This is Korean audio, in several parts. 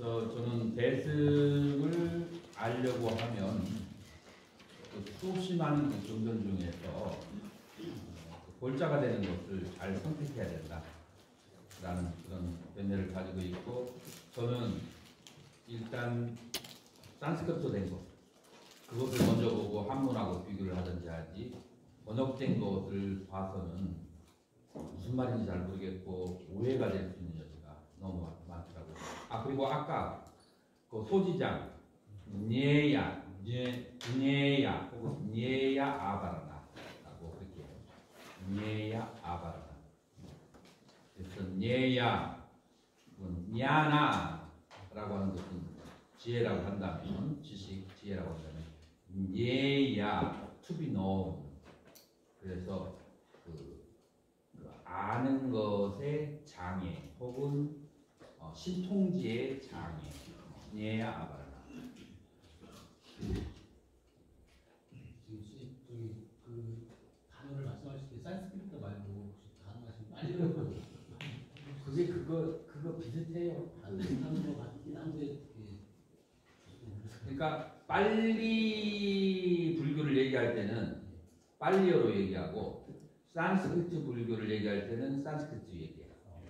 그래서 저는 대승을 알려고 하면 그 수없이 많은 그 경전 중에서 골자가 되는 것을 잘 선택해야 된다라는 그런 견해를 가지고 있고, 저는 일단 산스크리트 된 것, 그것을 먼저 보고 한문하고 비교를 하든지 하지, 번역된 것을 봐서는 무슨 말인지 잘 모르겠고 오해가 될 수 있는 여지가 너무 많더라고요. 그리고 아까 그 소지장 녜야 혹은 녜야 아바라나라고 그렇게 해요. 녜야 아바라나. 그래서 녜야 냐나라고 하는 것은 지혜라고 한다면, 지식 지혜라고 한다면, 녜야 to be known. 그래서 그 아는 것의 장애 혹은 신통지의 장애, 녜야 아바라나. 지금 저기 그 단어를 말씀하실 때 산스크리트 말고 혹시 단어가 지금 빨리로 그게 그거 비슷해요. 비슷한 거 같긴 한데 그러니까 빨리 불교를 얘기할 때는 빨리어로 얘기하고, 산스크리트 불교를 얘기할 때는 산스크리트 얘기해요.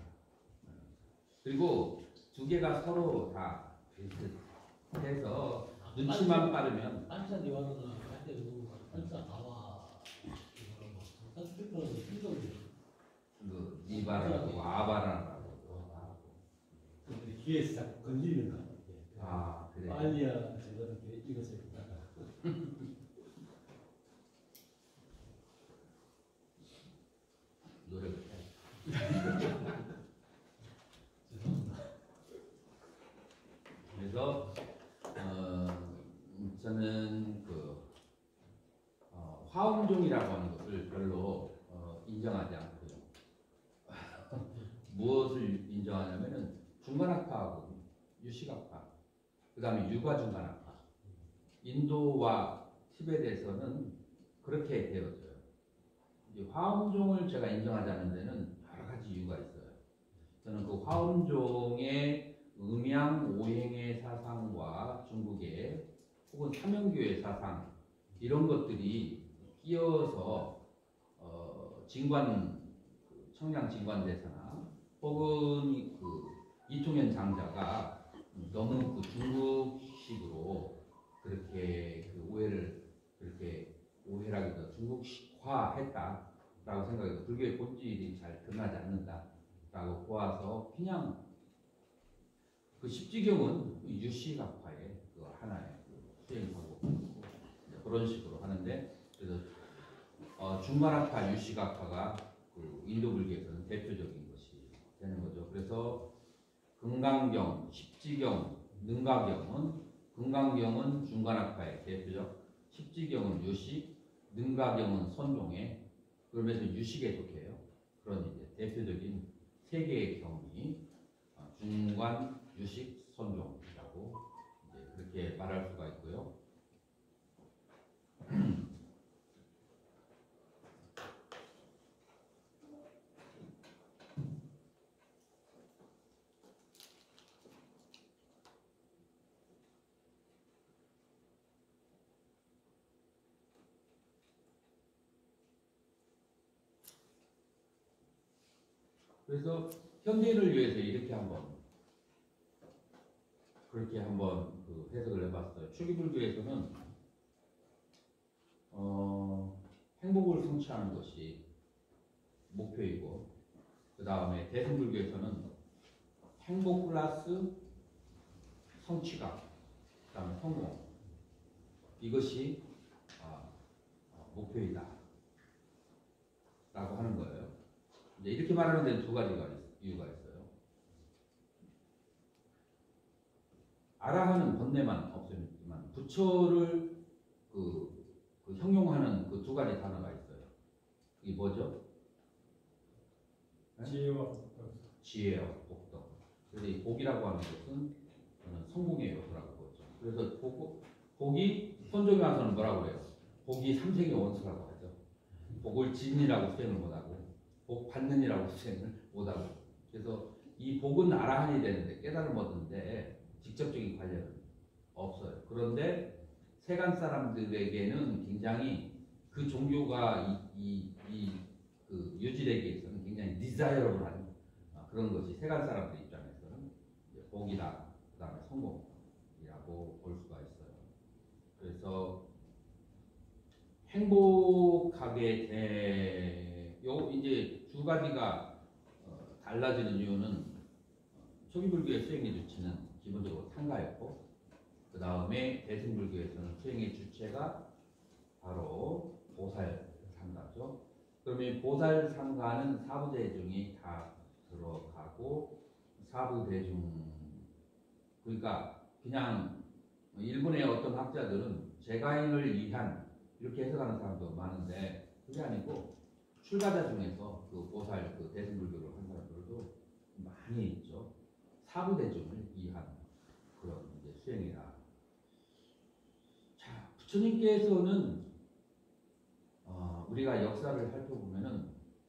그리고 두 개가 서로 다 비슷해서 눈치만 빠르면. 한자 요한은 할 때도 한자 아와 산스크리트는 순서로 그 니바라고 아바라라고. 귀에서 자꾸 건드리는 거 아 그래. 빨리야 제가 이렇게 이것을 했다가 노력을 해. 죄송합니다. 그래서 저는 그 화엄종이라고 하는 것을 별로 인정하지 않고요. 무엇을 인정하냐면은 중간학파하고 유식학파, 그 다음에 유과중간학파, 인도와 티벳에서는 그렇게 되어져요. 화엄종을 제가 인정하지 않는 데는 여러 가지 이유가 있어요. 저는 그 화엄종의 음양 오행의 사상과 중국의 혹은 삼영교의 사상, 이런 것들이 끼어서 청량 진관대사나 혹은 그 이통현 장자가 너무 그 중국식으로 그렇게 그 오해라기보다 중국식화했다라고 생각해서 불교의 본질이 잘 드러나지 않는다라고 보아서 그냥 그 십지경은 유식학파의 그 하나의 수행하고 그런 식으로 하는데, 그래서 중간학파 유식학파가 그 인도 불교에서는 대표적인 것이 되는 거죠. 그래서 금강경, 십지경, 금강경은 중간학파의 대표적, 십지경은 유식, 능가경은 선종의, 그러면서 유식에 속해요. 그런 이제 대표적인 세 개의 경이 중관, 유식, 선종이라고 이제 그렇게 말할 수가 있고요. 그래서 현대인을 위해서 그렇게 한번 그 해석을 해봤어요. 초기불교에서는 행복을 성취하는 것이 목표이고, 그 다음에 대승불교에서는 행복 플러스 성취감, 그 다음에 성공, 이것이 목표이다 라고 하는 거예요. 이제 이렇게 말하는 데는 두 가지가 이유가 있어요. 아라하는 번뇌만 없으면 부처를 그 형용하는 그 두 가지 단어가 있어요. 이게 뭐죠? 네? 지혜와 복덕. 지혜와 복덕. 그래서 이 복이라고 하는 것은 저는 성공의 요소라고 보죠. 그래서 복이 선종에 와서는 뭐라고 해요? 복이 삼생의 원수라고 하죠. 복을 진이라고 수행을 못하고, 복 받는이라고 수행을 못하고. 그래서 이 복은 아라한이 되는데, 깨달음 얻는데 직접적인 관련은 없어요. 그런데 세간 사람들에게는 굉장히 그 종교가 그 유지되기 위해서는 굉장히 디자이러블한 그런 것이 세간 사람들 입장에서는 이제 복이다, 그 다음에 성공이라고 볼 수가 있어요. 그래서 행복하게 요 이제 두 가지가 달라지는 이유는 초기불교의 수행의 주체는 기본적으로 상가였고, 그 다음에 대승불교에서는 수행의 주체가 바로 보살상가죠. 그러면 보살상가는 사부대중이 다 들어가고, 사부대중 그러니까 그냥 일본의 어떤 학자들은 재가인을 위한 이렇게 해석하는 사람도 많은데 그게 아니고 출가자 중에서 그 보살 그 대승불교를 한 사람들도 많이 있죠. 사부대중을 위한 그런 이제 수행이다. 자, 부처님께서는 우리가 역사를 살펴보면은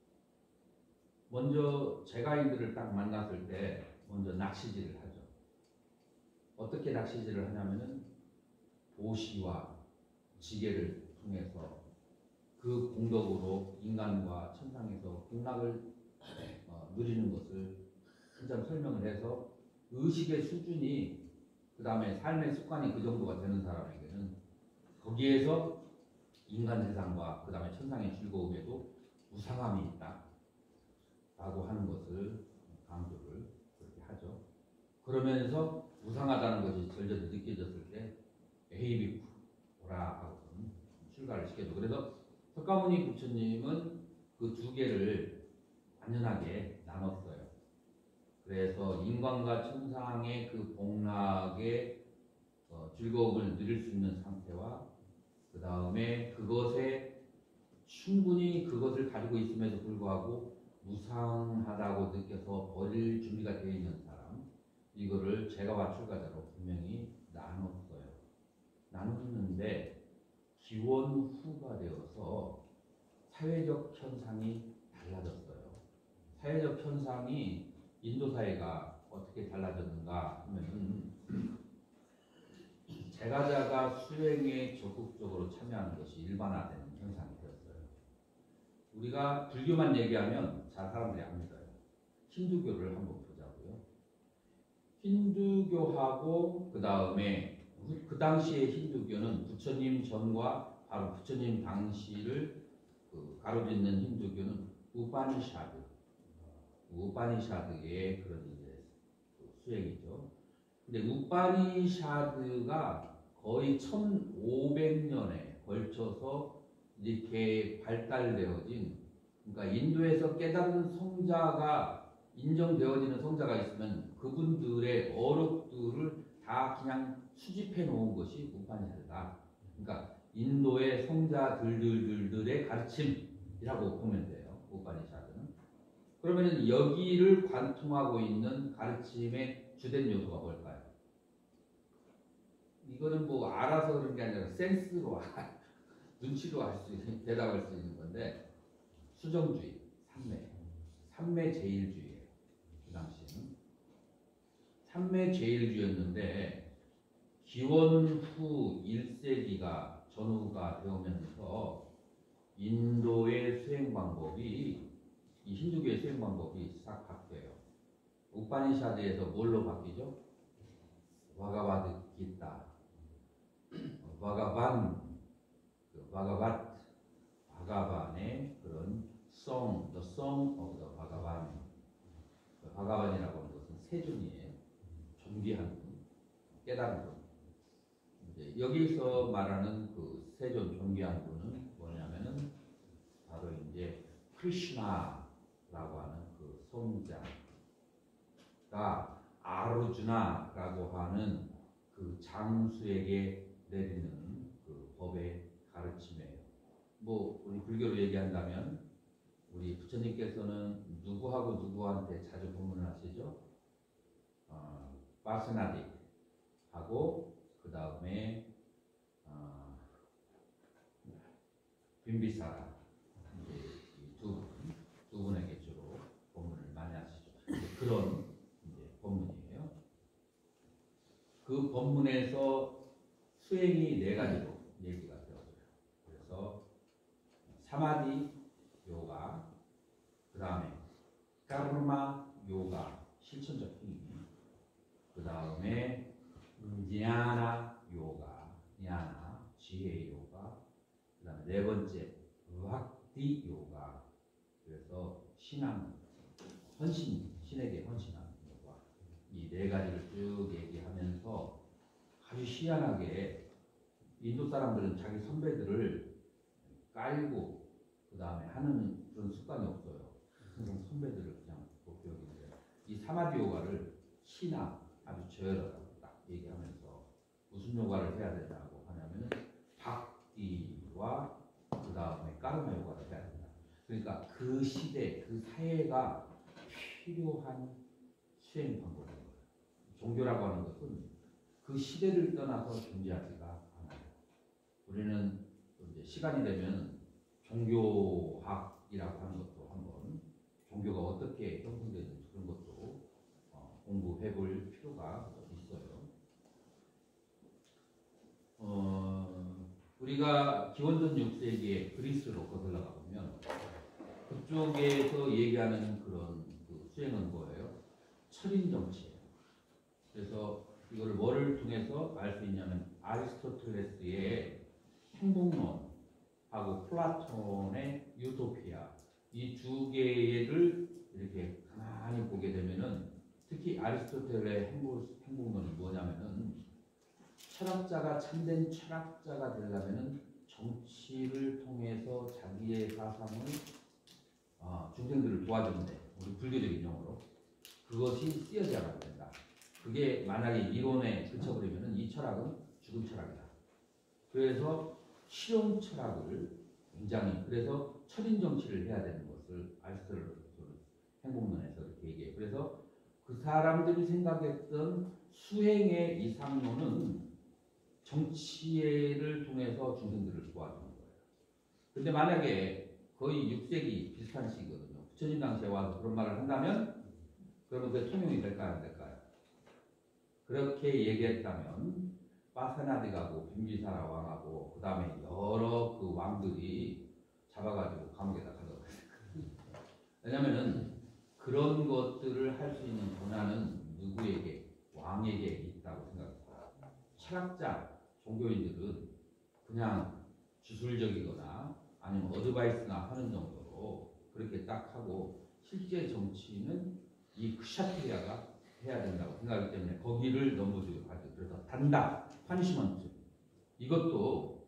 먼저 재가인들을 딱 만났을 때 먼저 낚시질을 하죠. 어떻게 낚시질을 하냐면은 보시와 지계를 통해서 그 공덕으로 인간과 천상에서 극락을 누리는 것을 한참 설명을 해서 의식의 수준이 그 다음에 삶의 습관이 그 정도가 되는 사람에게는 거기에서 인간 세상과 그 다음에 천상의 즐거움에도 무상함이 있다 라고 하는 것을 강조를 그렇게 하죠. 그러면서 무상하다는 것이 절절히 느껴졌을 때 에이비쿠라 하고는 출가를 시켜줘. 그래서 석가모니 부처님은 그 두 개를 완전하게 나눴어요. 그래서 인간과 천상의 그 복락의 즐거움을 누릴 수 있는 상태와 그 다음에 그것에 충분히 그것을 가지고 있음에도 불구하고 무상하다고 느껴서 버릴 준비가 되어 있는 사람, 이거를 제가와 출가자로 분명히 나눴어요. 나눴는데 기원 후가 되어서 사회적 현상이 달라졌어요. 사회적 현상이 인도 사회가 어떻게 달라졌는가 하면은 제가자가 수행에 적극적으로 참여하는 것이 일반화되는 현상이 되었어요. 우리가 불교만 얘기하면 잘 사람들이 안 믿어요. 힌두교를 한번 보자고요. 힌두교하고 그 다음에 그 당시의 힌두교는 부처님 전과 바로 부처님 당시를 가로짓는 힌두교는 우파니샤드의 그런 이제 수행이죠. 근데 우파니샤드가 거의 1500년에 걸쳐서 이렇게 발달되어진, 그러니까 인도에서 깨달은 성자가 인정되어지는 성자가 있으면 그분들의 어록들을 다 그냥 수집해 놓은 것이 우파니샤드다. 그러니까 인도의 성자들의 가르침이라고 보면 돼요. 우파니샤드는. 그러면 여기를 관통하고 있는 가르침의 주된 요소가 뭘까요? 이거는 뭐 알아서 그런 게 아니라 센스로 눈치로 할 수 있는, 대답할 수 있는 건데, 수정주의, 삼매 제일주의예요. 그 당시에는 삼매 제일주의였는데 기원 후 1세기가 전후가 되면서 인도의 수행 방법이, 이 힌두교의 수행 방법이 싹 바뀌어요. 우파니샤드에서 뭘로 바뀌죠? 바가바드 기타, 바가반의 그런 song, the song of the 바가반. 바가반이라고 하는 것은 세존이에요. 존귀한 분, 깨달은 분. 이제 여기서 말하는 그 세존 존귀한 분은 뭐냐면은 바로 이제 크리슈나라고 하는 그 성자가 아르주나라고 하는 그 장수에게 내리는 그 법의 가르침이에요. 뭐 우리 불교로 얘기한다면 우리 부처님께서는 누구하고 누구한테 자주 법문을 하시죠? 파스나딕하고 그 다음에 빈비사라, 이제 두 분에게 주로 법문을 많이 하시죠. 그런 이제 법문이에요. 본문에서 수행이 네 가지로 얘기가 되어져요. 그래서 사마디 요가, 그 다음에 카르마 요가, 실천적 행위, 그 다음에 냐나 요가, 냐나 지혜 요가, 그 다음에 네 번째 의학디 요가, 그래서 신앙, 헌신, 신에게 헌신하는 요가, 이 네 가지를 쭉 얘기하면서 아주 희한하게 인도 사람들은 자기 선배들을 깔고 그 다음에 하는 그런 습관이 없어요. 항상 선배들을 그냥 높게 여기는데 이 사마디 요가를 신앙, 아주 저열하다고 딱 얘기하면서 무슨 요가를 해야 된다고 하냐면은 박디와 그 다음에 까르마 요가를 해야 된다. 그러니까 그 시대, 그 사회가 필요한 수행 방법인 거예요. 종교라고 하는 것은 그 시대를 떠나서 존재하지가 않아요. 우리는 이제 시간이 되면 종교학이라고 하는 것도 한번 종교가 어떻게 형성되는지 그런 것도 공부해 볼 필요가 있어요. 우리가 기원전 6세기에 그리스로 거슬러가 보면 그쪽에서 얘기하는 그런 그 수행은 뭐예요? 철인 정치예요. 그래서 이거를 뭐를 통해서 알 수 있냐면 아리스토텔레스의 행복론하고 플라톤의 유토피아, 이 두 개를 이렇게 가만히 보게 되면은 특히 아리스토텔의 행복론이 뭐냐면은 철학자가 참된 철학자가 되려면은 정치를 통해서 자기의 사상을 중생들을 도와주는데 우리 불교적인 용어로 그것이 쓰여져 나가야 된다. 그게 만약에 이론에 그쳐버리면은 이 철학은 죽은 철학이다. 그래서 실용 철학을 굉장히 그래서 철인 정치를 해야 되는 것을 아리스토텔레스 행복론에서 이렇게 얘기해요. 그래서 그 사람들이 생각했던 수행의 이상론은 정치를 통해서 중생들을 도와주는 거예요. 근데 만약에 거의 6세기 비슷한 시기거든요. 부처님 당시에 와서 그런 말을 한다면 그러면 그게 통용이 될까요? 안 될까요? 그렇게 얘기했다면 파사나디가고 빈비사라 왕하고 그 다음에 여러 그 왕들이 잡아가지고 감옥에다 가둬버렸어요. 왜냐면은 그런 것들을 할 수 있는 권한은 누구에게? 왕에게 있다고 생각합니다. 철학자, 종교인들은 그냥 주술적이거나 아니면 어드바이스나 하는 정도로 그렇게 딱 하고 실제 정치는 이 크샤트리아가 해야 된다고 생각하기 때문에 거기를 넘어주고 가죠. 그래서 단다, 파니시먼트 이것도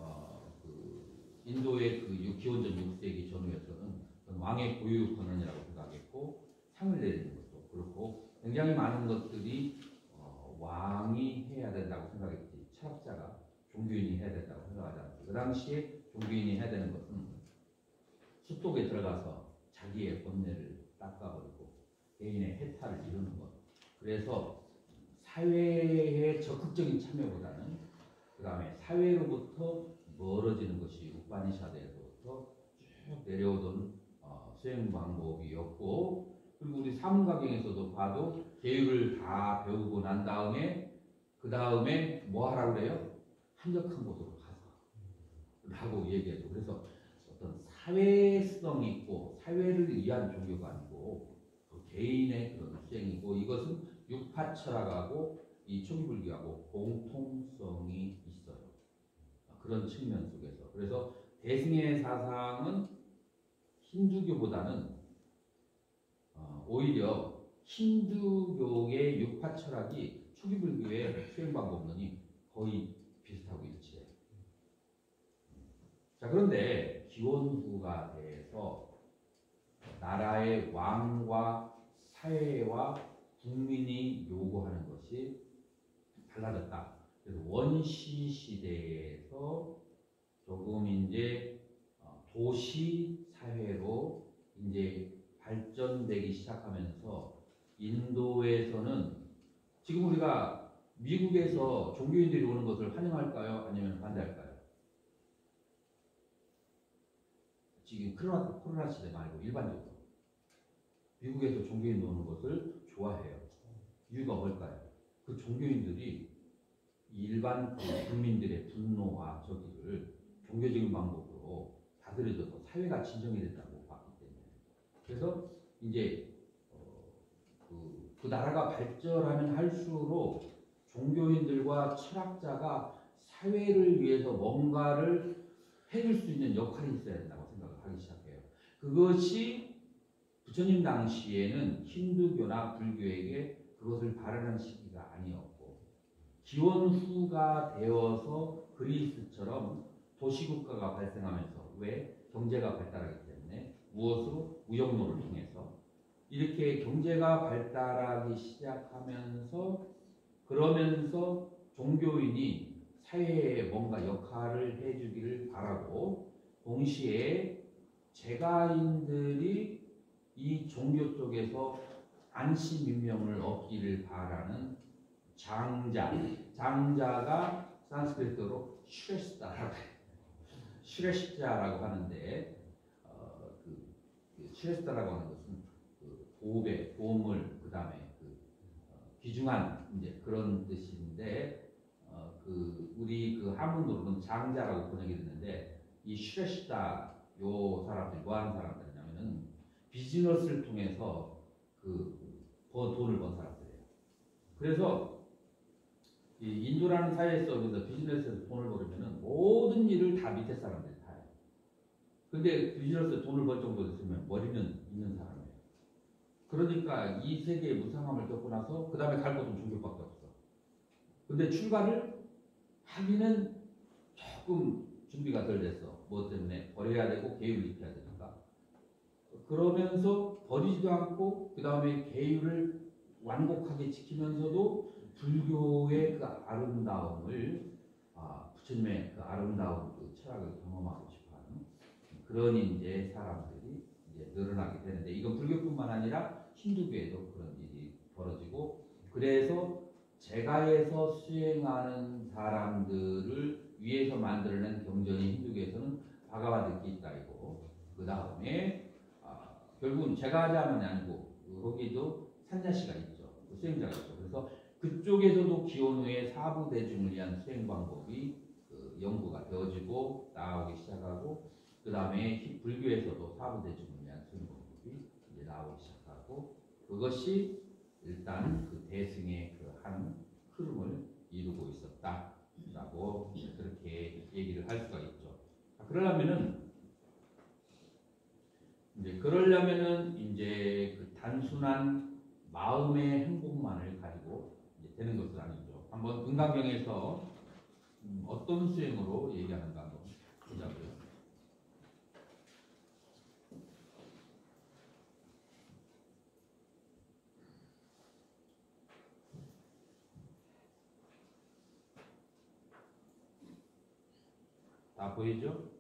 그 인도의 그 기원전 6세기 전후에서는 왕의 고유 권한이라고 생각했고 상을 내리는 것도 그렇고 굉장히 많은 것들이 왕이 해야 된다고 생각했지 철학자가 종교인이 해야 된다고 생각하지 않았어요. 그 당시에 종교인이 해야 되는 것은 숲속에 들어가서 자기의 본뇌를 닦아버리고 개인의 해탈을 이루는 것. 그래서 사회의 적극적인 참여보다는 그 다음에 사회로부터 멀어지는 것이 우파니샤드에서부터 쭉 내려오던 수행 방법이었고 그리고 우리 사문가경에서도 봐도 계율을 다 배우고 난 다음에 그 다음에 뭐 하라고 그래요? 한적한 곳으로 가서 라고 얘기해요. 그래서 어떤 사회성 있고 사회를 위한 종교가 아니고 그 개인의 그런 수행이고 이것은 육파철학하고 이 초기불교하고 공통성이 있어요. 그런 측면 속에서 그래서 대승의 사상은 힌두교보다는 오히려 힌두교의 육파 철학이 초기불교의 수행 방법론이 거의 비슷하고 일치해요. 자 그런데 기원후가 돼서 나라의 왕과 사회와 국민이 요구하는 것이 달라졌다. 그래서 원시 시대에서 조금 이제 도시 사회로 이제 발전되기 시작하면서 인도에서는 지금 우리가 미국에서 종교인들이 오는 것을 환영할까요? 아니면 반대할까요? 지금 코로나 시대 말고 일반적으로 미국에서 종교인 오는 것을 좋아해요. 이유가 뭘까요? 그 종교인들이 일반 그 국민들의 분노와 저기를 종교적인 방법으로 다스려져서 사회가 진정이 된다고 봤기 때문에 그래서 이제 그 나라가 발전하면 할수록 종교인들과 철학자가 사회를 위해서 뭔가를 해줄 수 있는 역할이 있어야 된다고 생각을 하기 시작해요. 그것이 부처님 당시에는 힌두교나 불교에게 그것을 바라는 시기가 아니었고 기원후가 되어서 그리스처럼 도시국가가 발생하면서 왜? 경제가 발달하기 때문에 무엇으로? 무역로를 통해서 이렇게 경제가 발달하기 시작하면서 그러면서 종교인이 사회에 뭔가 역할을 해주기를 바라고 동시에 재가인들이 이 종교 쪽에서 안시민명을 얻기를 바라는 장자가 산스크리트로 슈레시자라고 하는데 슈레시자라고 하는 것은 보배, 보물, 그 다음에 귀중한 이제 그런 뜻인데 우리 그 한문으로는 장자라고 번역이 됐는데 이 슈레시자 요 사람들 뭐 하는 사람들이냐면은 비즈니스를 통해서 돈을 번 사람들이에요. 그래서 이 인도라는 사회에서 그래서 비즈니스에서 돈을 벌으면은 모든 일을 다 밑에 사람들이 다 해요. 근데 비즈니스에 돈을 벌 정도 됐으면 머리는 있는 사람이에요. 그러니까 이 세계의 무상함을 겪고 나서 그 다음에 갈 곳은 종교밖에 없어. 근데 출가를 하기는 조금 준비가 덜 됐어. 뭐 때문에 버려야 되고 계율을 지켜야 되니까. 그러면서 버리지도 않고 그 다음에 계율을 완곡하게 지키면서도 불교의 그 아름다움을 부처님의 그 아름다운 그 철학을 경험하고 싶어하는 그런 이제 사람들이 이제 늘어나게 되는데 이건 불교뿐만 아니라 힌두교에도 그런 일이 벌어지고 그래서 제가에서 수행하는 사람들을 위해서 만들어낸 경전이 힌두교에서는 바가바드기타이고 그 다음에 결국은 제가 하자만이 아니고 거기도 산자시가 있죠. 수행자가 있죠. 그래서 그쪽에서도 기원 후에 사부 대중을 위한 수행 방법이 연구가 되어지고 나오기 시작하고 그 다음에 불교에서도 사부 대중을 위한 수행 방법이 이제 나오기 시작하고 그것이 일단 그 대승의 그 한 흐름을 이루고 있었다라고 그렇게 얘기를 할 수가 있죠. 그러려면은 이제 그 단순한 마음의 행복만을 가지고 이제 되는 것은 아니죠. 한번 금강경에서 어떤 수행으로 얘기하는가 한번 보자고요. 다 보이죠?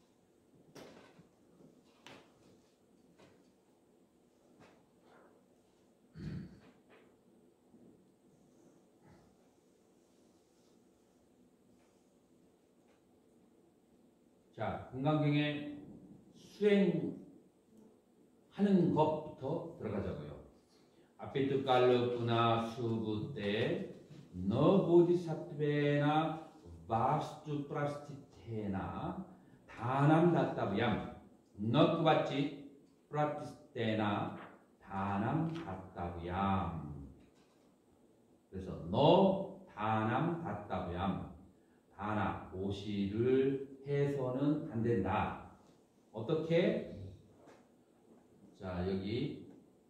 자, 금강경에 수행하는 것부터 들어가자고요. 앞에 뜻깔르구나 수부때 너 보디사트베나 바스투 프라스티테나 다남 다타비암 너 그바치 프라티스테나 다남 다타비암 그래서 너 다남 다타비암 다나 오시를 해서는 안 된다. 어떻게? 자 여기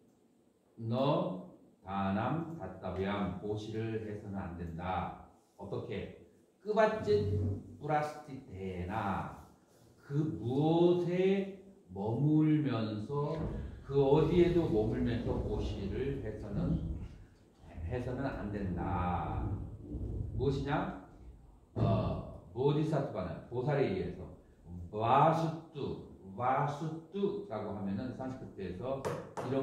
너 다남 다타비암 오시를 해서는 안 된다. 어떻게? 끄바짓 브라스티테나 그 무엇에 머물면서 그 어디에도 머물면서 오시를 해서는 안 된다. 무엇이냐? 보디사트바는 보살에 의해서 와수뚜라고 하면은 산스크리트에서 이런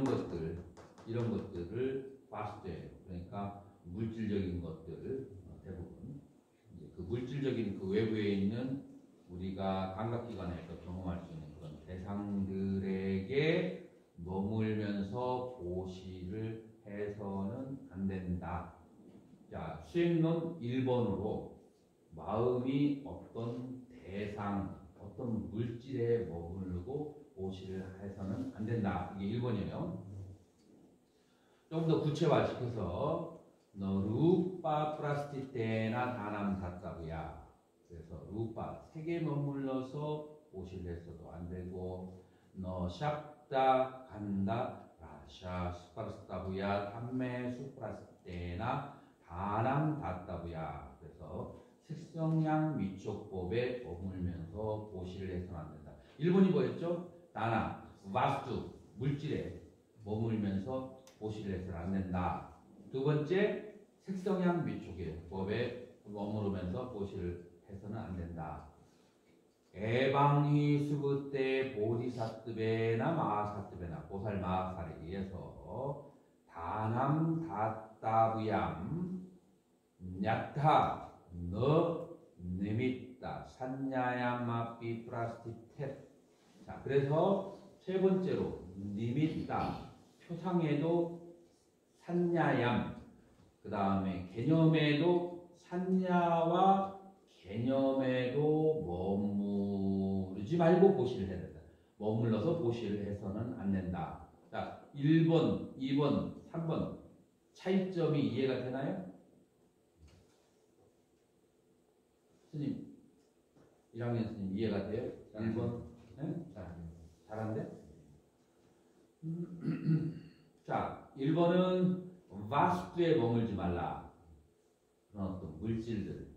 것들을 바수뚜예요. 그러니까 물질적인 것들 대부분 그 물질적인 그 외부에 있는 우리가 감각기관에서 경험할 수 있는 그런 대상들에게 머물면서 보시를 해서는 안 된다. 자, 수행론 1번으로 마음이 어떤 대상, 어떤 물질에 머무르고 보시를 해서는 안 된다. 이게 1번이에요. 좀 더 구체화시켜서 너 루파 프라스티테나 다남 다따부야. 그래서 루파 색에 머물러서 보시를 해서도 안 되고 너 샵다 간다 라샤 수파르스타부야 담메 수프라스테나 다남 다따부야. 그래서 색성향 미촉법에 머물면서 보시를 해서는 안 된다. 1번이 뭐였죠? 다나 와스투 물질에 머물면서 보시를 해서는 안 된다. 두 번째 색성향 미촉의 법에 머무르면서 보시를 해서는 안 된다. 에방희 수부때 보디사뜨베나 마하사뜨베나 보살 마하살에 의해서 다남 다따부얌 야타 너 니미따 산야야마피 프라스티텟. 자, 그래서 세 번째로 니미따 표상에도 산야얌, 그 다음에 개념에도 산야와 개념에도 머무르지 말고 보시를 해야 된다. 머물러서 보시를 해서는 안 된다. 자, 1번, 2번, 3번 차이점이 이해가 되나요? 스님, 1학년 스님 이해가 돼요? 1번? 네? 잘한데? 자, 1번은 와스투에 머물지 말라. 그런 어떤 물질들에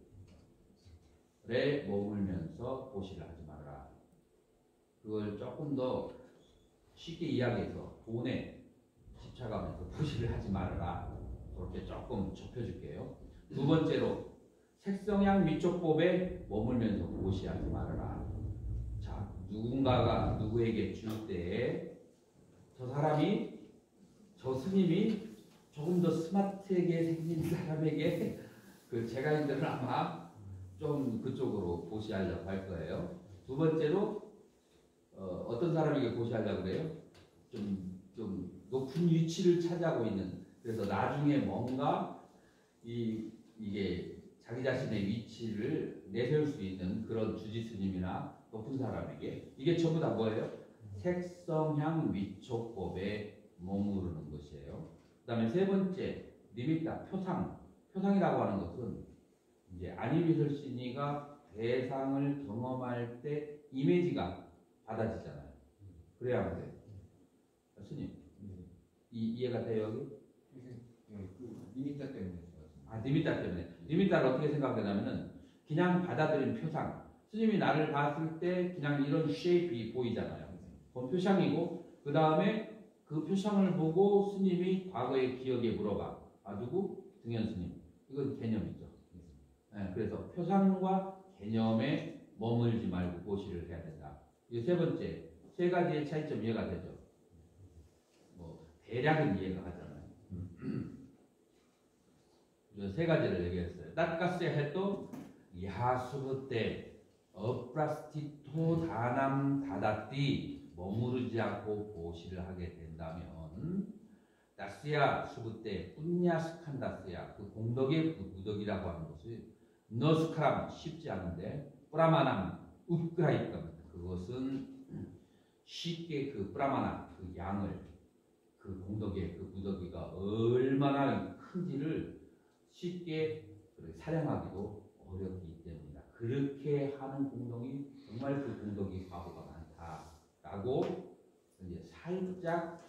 머물면서 보시를 하지 말아라. 그걸 조금 더 쉽게 이야기해서 돈에 집착하면서 보시를 하지 말아라. 그렇게 조금 좁혀줄게요. 두 번째로 색성향 미촉법에 머물면서 보시하지 말아라. 자, 누군가가 누구에게 줄 때 저 사람이, 저 스님이 조금 더 스마트하게 생긴 사람에게 그 제가인들은 아마 좀 그쪽으로 보시하려고 할 거예요. 두 번째로 어떤 사람에게 보시하려고 그래요? 좀 높은 위치를 차지하고 있는, 그래서 나중에 뭔가 이게 자기 자신의 위치를 내세울 수 있는 그런 주지스님이나 높은 사람에게, 이게 전부 다 뭐예요? 색성향 위촉법에 머무르는 것이에요. 그 다음에 세 번째, 니미따 표상이라고 하는 것은 이제 아니미설신이가 대상을 경험할 때 이미지가 받아지잖아요. 그래야 하면 돼요. 스님, 이해가 돼요, 여기? 니미따 때문에. 니미따 때문에. 니미따를 어떻게 생각하냐면은 그냥 받아들인 표상. 스님이 나를 봤을 때 그냥 이런 쉐입이 보이잖아요. 그건 표상이고, 그 다음에 그 표상을 보고 스님이 과거의 기억에 물어봐. 누구? 등현 스님. 이건 개념이죠. 네, 그래서 표상과 개념에 머물지 말고 보시를 해야 된다. 이 세 번째, 세 가지의 차이점 이해가 되죠? 뭐 대략은 이해가 가잖아요. 세 가지를 얘기했어요. 따까스에 해도 야수부 때 어프라스티토 다남 다다띠 머무르지 않고 보시를 하게 된다면 다스야 수부 때 뿐야스칸다스야 그 공덕의 그 무덕이라고 하는 것이 너스카람 쉽지 않은데 프라마남 우크라이감 그것은 쉽게 그 프라마나 그 양을 그 공덕의 그 무덕이가 얼마나 큰지를 쉽게 사령하기도 어렵기 때문이다. 그렇게 하는 공덕이 정말 그 공덕이 과보가 많다라고 이제 살짝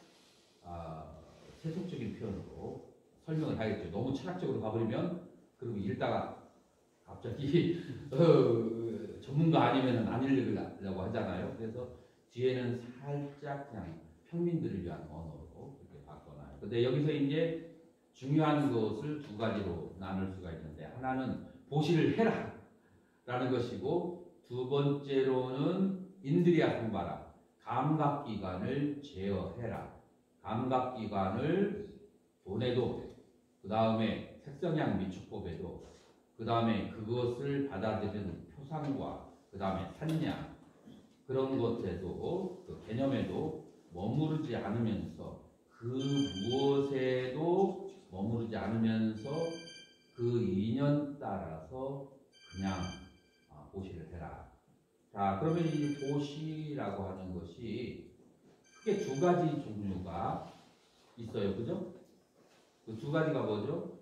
세속적인 표현으로 설명을 하겠죠. 너무 철학적으로 가버리면 그리고 읽다가 갑자기 전문가 아니면 안 읽으려고 하잖아요. 그래서 뒤에는 살짝 그냥 평민들을 위한 언어로 그렇게 바꿔놔요. 근데 여기서 이제 중요한 것을 두 가지로 나눌 수가 있는데 하나는 보시를 해라 라는 것이고 두 번째로는 인드리아 상바라 감각기관을 제어해라. 감각기관을 돈에도 그 다음에 색성향 미축법에도 그 다음에 그것을 받아들이는 표상과 그 다음에 산량 그런 것에도 그 개념에도 머무르지 않으면서 그 무엇에도 머무르지 않으면서 그 그 인연 따라서 그냥 보시를 해라. 자, 그러면 이 보시라고 하는 것이 크게 두 가지 종류가 있어요. 그죠? 그 두 가지가 뭐죠?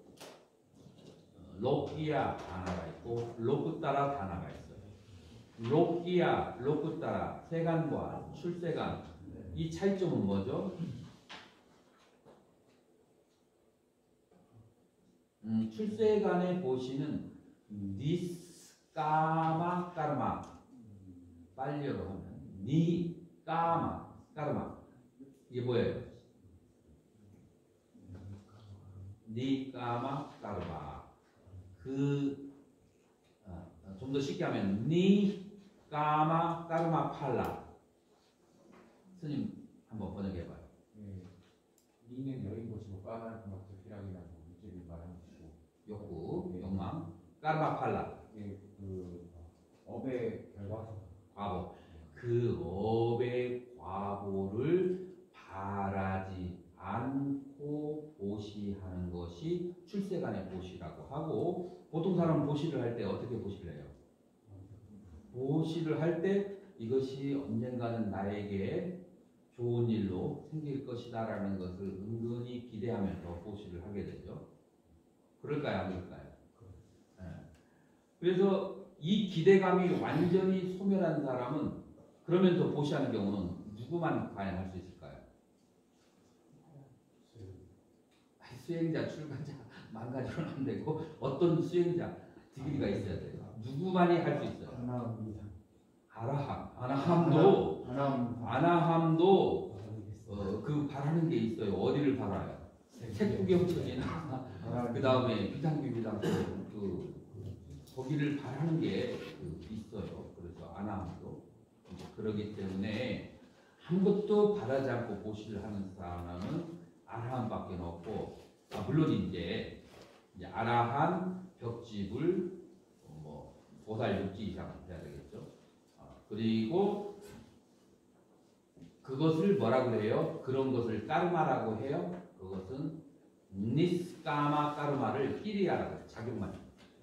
록기야 단어가 있고 로쿠따라 단어가 있어요. 록기야, 로쿠따라, 세간과 출세간. 이 차이점은 뭐죠? 출세간의 보시는 니스까마 까르마, 빨리어로 하면 니까마 까르마. 이게 뭐예요? 니까마 까르마. 좀 더 쉽게 하면 니까마 까르마 팔라. 스님 한번 번역해봐요. 니는 여인 것이고 까만 것을 희락이라고 이제를 말하는 것이고 욕구, 욕망, 까르마 팔라. 그 업의 결과 과보. 그 업의 과보를 바라지 않고 보시하는 것이 출세간의 보시라고 하고, 보통 사람은 보시를 할 때 어떻게 보시를 해요? 보시를 할 때 이것이 언젠가는 나에게 좋은 일로 생길 것이다라는 것을 은근히 기대하면서 보시를 하게 되죠. 그럴까요? 안 그럴까요? 네. 그래서 이 기대감이 완전히 소멸한 사람은 그러면서 보시하는 경우는 누구만 과연 할 수 있을까요? 수행자, 출가자, 망가지로는 안 되고 어떤 수행자, 디그리가 있어야 돼요. 누구만이 할 수 있어요? 아나함도 그 바라는 게 있어요. 어디를 바라요? 색구경천이나 그 다음에 비상비비당 거기를 바라는 게 있어요. 그래서 아나함도 그러기 때문에 아무것도 바라지 않고 보시를 하는 사람은 아라한밖에 없고, 물론 이제 아라한 벽집을 보살 6지 이상 해야 되겠죠. 그리고 그것을 뭐라고 해요? 그런 것을 까르마라고 해요. 그것은 니스까마 까르마를 끼리야라고 해요. 작용만.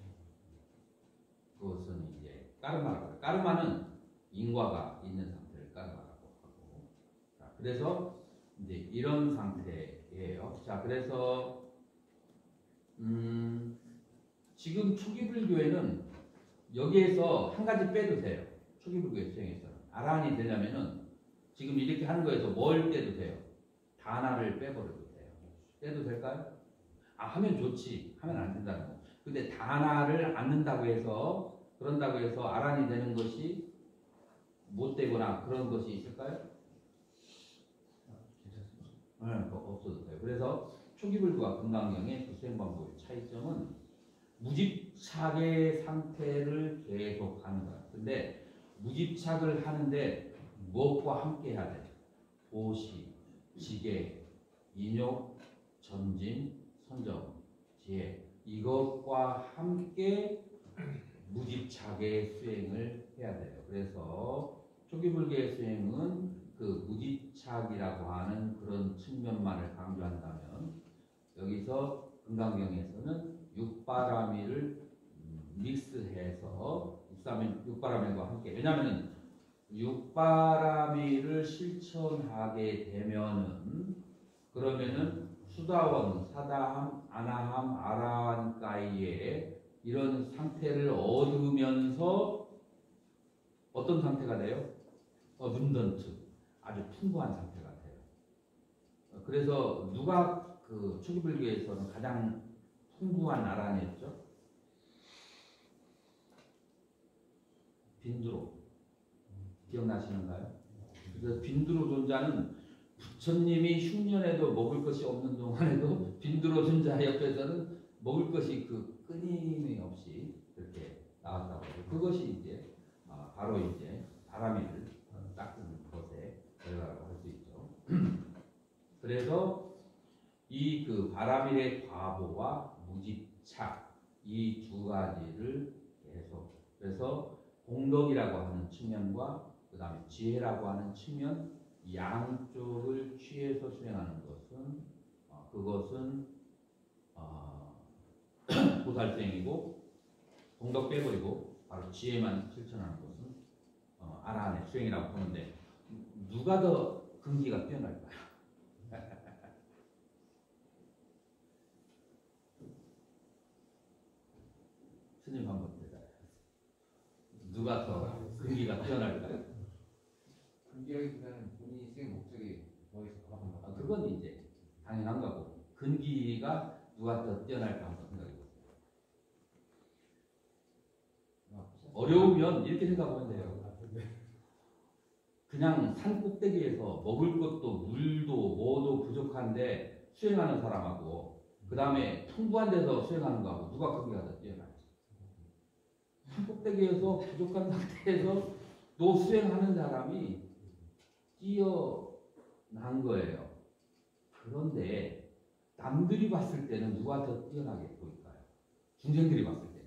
그것은 이제 까르마라고 해요. 까르마는 인과가 있는 상태를 까르마라고 하고. 자, 그래서 이제 이런 상태예요. 자, 그래서 지금 초기불교에는 여기에서 한 가지 빼도 돼요. 초기불교의 수행에서는 아라한이 되려면은 지금 이렇게 하는 거에서 뭘 떼도 돼요? 다나를 빼버려도 돼요. 떼도 될까요? 하면 좋지. 하면 안 된다는 거. 근데 다나를 않는다고 해서, 그런다고 해서 아라한이 되는 것이 못 되거나 그런 것이 있을까요? 네, 없어도 돼요. 그래서 초기불교와 금강경의 그 수행 방법의 차이점은 무집착의 상태를 계속 하는 거야. 근데 무집착을 하는데 무엇과 함께 해야 돼? 보시, 지계, 인욕, 전진, 선정, 지혜. 이것과 함께 무집착의 수행을 해야 돼요. 그래서 초기불교의 수행은 그 무집착이라고 하는 그런 측면만을 강조한다면, 여기서 금강경에서는 육바라밀을 믹스해서 육바라밀과 함께, 왜냐하면 육바라밀을 실천하게 되면은 그러면은 수다원, 사다함, 아나함, 아라한가이의 이런 상태를 얻으면서 어떤 상태가 돼요? 문던트, 아주 풍부한 상태가 돼요. 그래서 누가 그 초기불교에서는 가장 풍부한 아라한이었죠? 빈두로. 기억나시는가요? 그래서 빈두로 존자는 부처님이 흉년에도 먹을 것이 없는 동안에도 빈두로 존자 옆에서는 먹을 것이 끊임없이 그렇게 나왔다고 해요. 그것이 이제 바로 이제 바라밀을 닦는 것의 결과라고 할 수 있죠. 그래서 이 바라밀의 과보와 무집착, 이 두 가지를 계속, 그래서 공덕이라고 하는 측면과 그 다음에 지혜라고 하는 측면, 양쪽을 취해서 수행하는 것은 그것은 보살수행이고 공덕 빼버리고 바로 지혜만 실천하는 것은 아라한의 수행이라고 보는데 누가 더 근기가 뛰어날까요? 스님 한번 대답해. 누가 더 근기가 뛰어날까요? 근기라기보다는 본인이 수행 목적이 더해서 가방 아, 그건 이제 당연한 거고 근기가 누가 더 뛰어날까 한번 생각해 보세요. 어려우면 이렇게 생각하면 돼요. 그냥 산 꼭대기에서 먹을 것도 물도 뭐도 부족한데 수행하는 사람하고 그 다음에 풍부한 데서 수행하는 거하고 누가 근기가 더 뛰어날지. 산 꼭대기에서 부족한 상태에서 또 수행하는 사람이 뛰어난 거예요. 그런데 남들이 봤을 때는 누가 더 뛰어나게 보일까요? 중생들이 봤을 때는.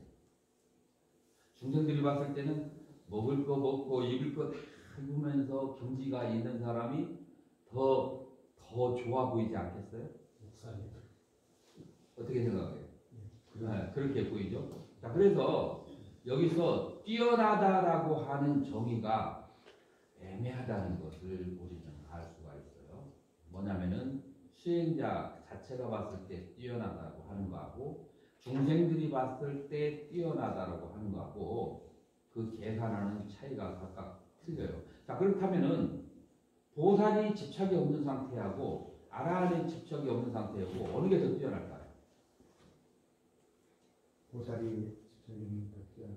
중생들이 봤을 때는 먹을 거 먹고 입을 거 다 입으면서 경지가 있는 사람이 더 좋아 보이지 않겠어요? 목사님. 어떻게 생각해요? 네, 그렇게 보이죠? 자, 그래서 여기서 뛰어나다라고 하는 정의가 애매하다는 것을 우리는 알 수가 있어요. 뭐냐면은 수행자 자체가 봤을 때 뛰어나다고 하는 거하고 중생들이 봤을 때 뛰어나다라고 하는 거하고 그 계산하는 차이가 각각 틀려요. 자, 그렇다면은 보살이 집착이 없는 상태하고 아라한의 집착이 없는 상태하고 어느 게 더 뛰어날까요? 보살이 집착이 더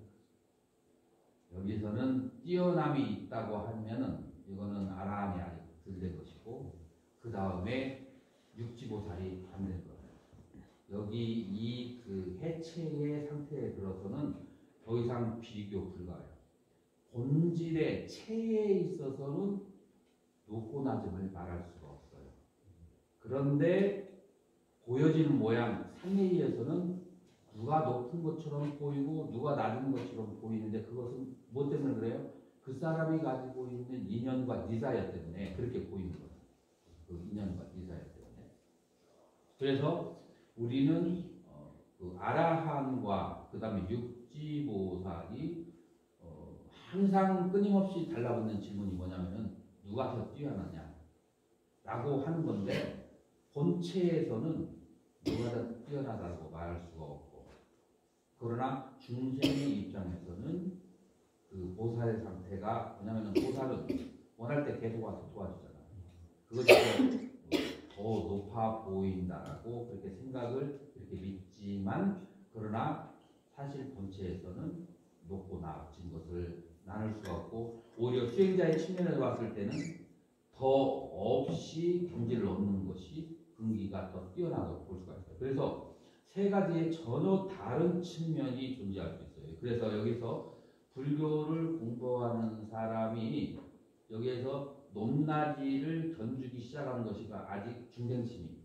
여기서는 뛰어남이 있다고 하면은 이거는 아라한이 아직 덜 된 것이고 그 다음에 육지보살이 안 된 거예요. 여기 이 그 해체의 상태에 들어서는 더 이상 비교 불가해요. 본질의 체에 있어서는 높고 낮음을 말할 수가 없어요. 그런데 보여지는 모양 상해에서는 누가 높은 것처럼 보이고 누가 낮은 것처럼 보이는데 그것은 뭐 때문에 그래요? 그 사람이 가지고 있는 인연과 니사야 때문에 그렇게 보이는 거예요. 그 인연과 니사야 때문에. 그래서 우리는 그 아라한과 그 다음에 육지보살이 항상 끊임없이 달라붙는 질문이 뭐냐면은 누가 더 뛰어나냐 라고 하는 건데 본체에서는 누가 더 뛰어나다고 말할 수가 없고 그러나 중생의 입장에서는 그 보살의 상태가 뭐냐면은 보살은 원할 때 계속 와서 도와주잖아요. 그것이 더 높아 보인다라고 그렇게 생각을 이렇게 믿지만 그러나 사실 본체에서는 높고 낮은 것을 나눌 수가 없고 오히려 수행자의 측면에서 봤을 때는 더 없이 경지를 얻는 것이 근기가 더 뛰어나다고 볼 수가 있어요. 그래서 세 가지의 전혀 다른 측면이 존재할 수 있어요. 그래서 여기서 불교를 공부하는 사람이 여기에서 높낮이를 견주기 시작하는 것이가 아직 중생심이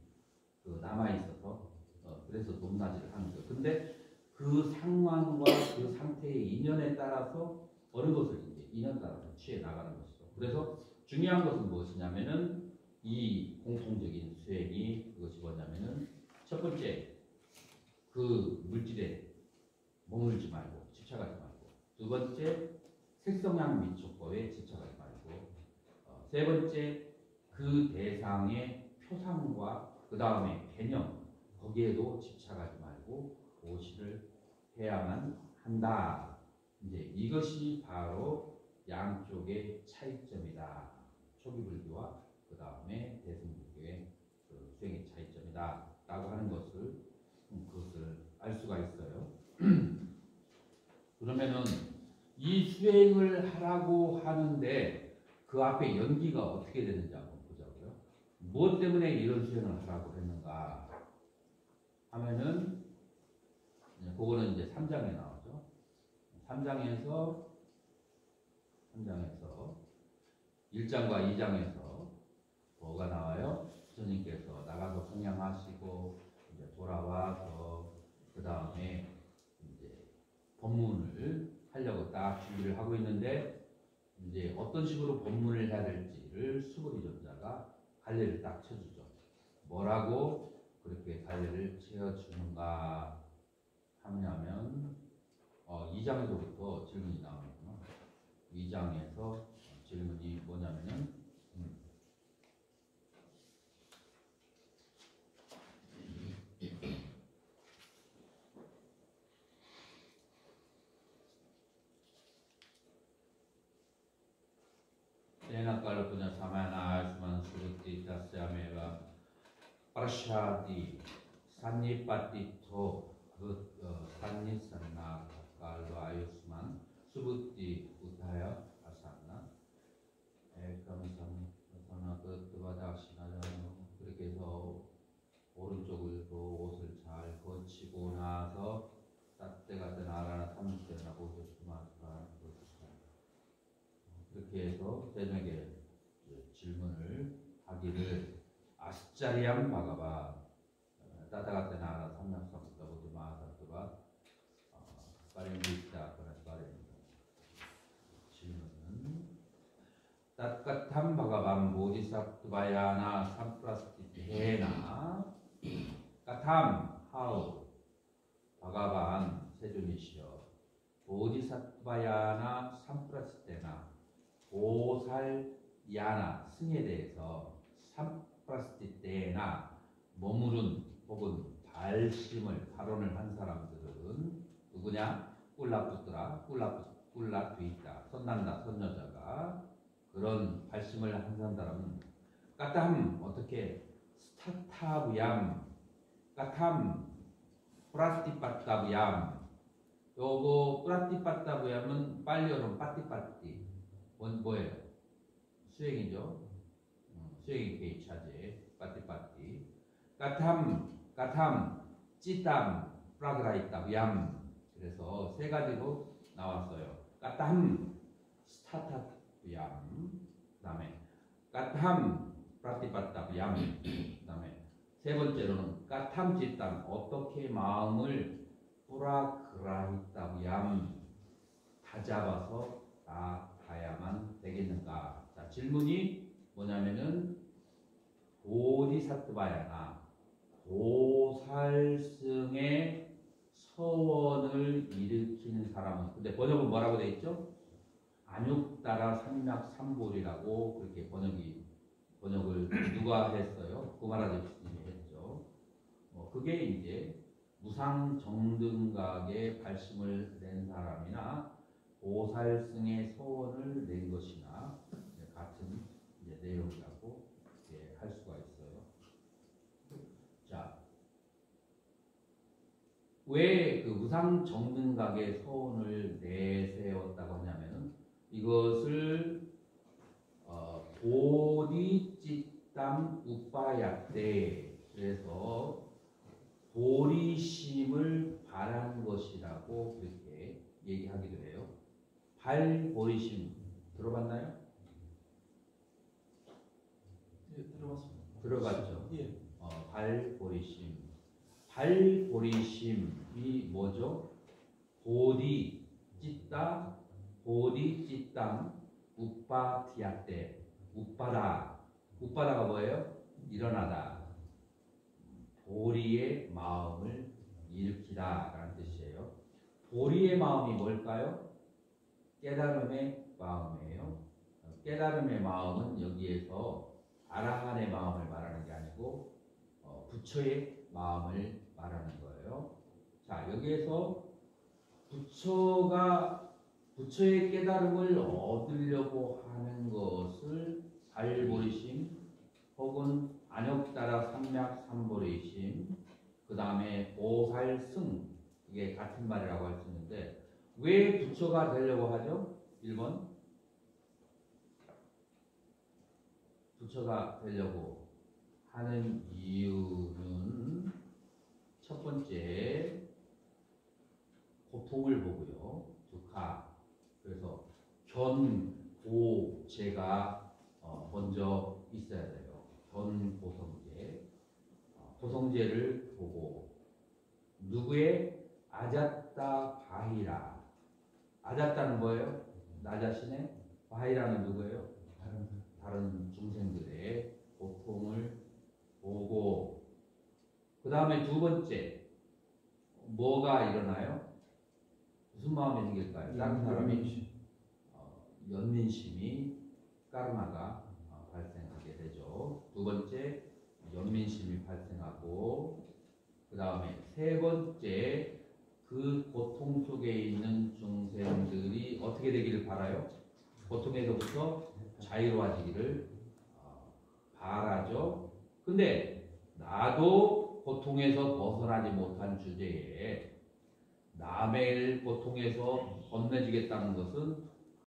남아있어서 그래서 높낮이를 하는 거예요. 근데 그 상황과 그 상태의 인연에 따라서 어느 것을 이제 인연 따라서 취해 나가는 것이죠. 그래서 중요한 것은 무엇이냐면은 이 공통적인 수행이 그것이 뭐냐면은 첫 번째 그 물질에 머물지 말고 집착하지 말고 두 번째 색성향 미촉법에 집착하지 말고 세 번째 그 대상의 표상과 그 다음에 개념 거기에도 집착하지 말고 보시를 해야만 한다. 이제 이것이 바로 양쪽의 차이점이다. 초기불교와 그 다음에 대승불교의 그 수행의 차이점이다. 라고 하는 것을 그것을 알 수가 있어요. 그러면은 이 수행을 하라고 하는데 그 앞에 연기가 어떻게 되는지 한번 보자고요. 무엇 때문에 이런 수행을 하라고 했는가 하면은 그거는 이제 3장에 나오죠. 3장에서 1장과 2장에서 뭐가 나와요? 부처님께서 나가서 성향하시고 이제 돌아와서 그 다음에 이제 법문을 하려고 딱 준비를 하고 있는데 이제 어떤 식으로 법문을 해야 될지를 수고리존자가 갈래를 딱 쳐주죠. 뭐라고 그렇게 갈래를 채워주는가 참여하면 2장에서부터 질문이 나오는구나. 2장에서 질문이 뭐냐면은 enak kalau punya samana asman suruti tasyameva prasyadi sannipatito sannisanna kalau ayusman subuti utaya asana kamsan 그바닥시나잖아요. 그렇게 해서 오른쪽으로 옷을 잘 거치고 나서 따뜻가 된 아라나 30대나 보셨지만 그렇게 해서 저녁에 질문을 하기를 아스짜리암 바가바 따뜻가 된 아라 3납삼부터 모두 마사트가 빠른비있다 그런 말입니다. 질문은 따뜻한 바가밤 보디사트바야나 삼프라스티테나 까탐 하우 바가반 세존이시여 보디사트바야나 삼프라스테나 보살 야나 승에 대해서 삼프라스티테나 머무른 혹은 발심을 발언을 한 사람들은 누구냐? 꿀라푸트라 꿀라 뒤있다 선난다 선여자가 그런 발심을 한 사람은 까탐 어떻게 스타타브얌 까탐 프라스티빠타브얌 요거 프라스티빠타브얌은 빨리 오는 빠띠빠띠 뭐예요? 수행이죠. 수행이 개차제 빠띠빠띠 까탐 찌땀 프라그라이타브얌 그래서 세 가지로 나왔어요. 까탐 스타타 얌, 그다음에 까탐 프라티파타 얌, 그다음에 세 번째로는 까탐 짓담 어떻게 마음을 뿌라그라히타 얌 다잡아서 나가야만 되겠는가? 자 질문이 뭐냐면은 보디사트바야나 보살승의 서원을 일으키는 사람은 근데 번역은 뭐라고 돼 있죠? 안육따라 삼맥삼볼이라고 그렇게 번역을 누가 했어요? 구마라 제스님이 했죠. 그게 이제 무상정등각의 발심을 낸 사람이나 보살승의 서원을 낸 것이나 같은 이제 내용이라고 할 수가 있어요. 자, 왜 그 무상정등각의 서원을 내세웠다고 하냐면은 이것을 보리찌땀 우빠야때 그래서 보리심을 바란 것이라고 그렇게 얘기하기도 해요. 발보리심 들어봤나요? 예, 들어봤습니다. 들어봤죠. 예. 발보리심이 뭐죠? 보디찌땀 우빠디아때 우빠다가 뭐예요? 일어나다 보리의 마음을 일으키다 라는 뜻이에요. 보리의 마음이 뭘까요? 깨달음의 마음이에요. 깨달음의 마음은 여기에서 아라한의 마음을 말하는 게 아니고 부처의 마음을 말하는 거예요. 자 여기에서 부처의 깨달음을 얻으려고 하는 것을 발보리심 혹은 안욕따라 삼맥삼보리심 그 다음에 보살승 이게 같은 말이라고 할 수 있는데 왜 부처가 되려고 하죠? 1번 부처가 되려고 하는 이유는 첫 번째 고통을 보고요. 두카 그래서 견고제가 먼저 있어야 돼요. 견고성제 고성제를 보고 누구의 아자따 바히라 아자따는 뭐예요? 나 자신의 바히라는 누구예요? 다른 중생들의 고통을 보고 그 다음에 두 번째 뭐가 일어나요? 무슨 마음이 생길까요? 다른 사람이 연민심이 까르마가 발생하게 되죠. 두 번째 연민심이 발생하고 그 다음에 세 번째 그 고통 속에 있는 중생들이 어떻게 되기를 바라요? 고통에서부터 자유로워지기를 바라죠. 근데 나도 고통에서 벗어나지 못한 주제에 남의 고통에서 건너지겠다는 것은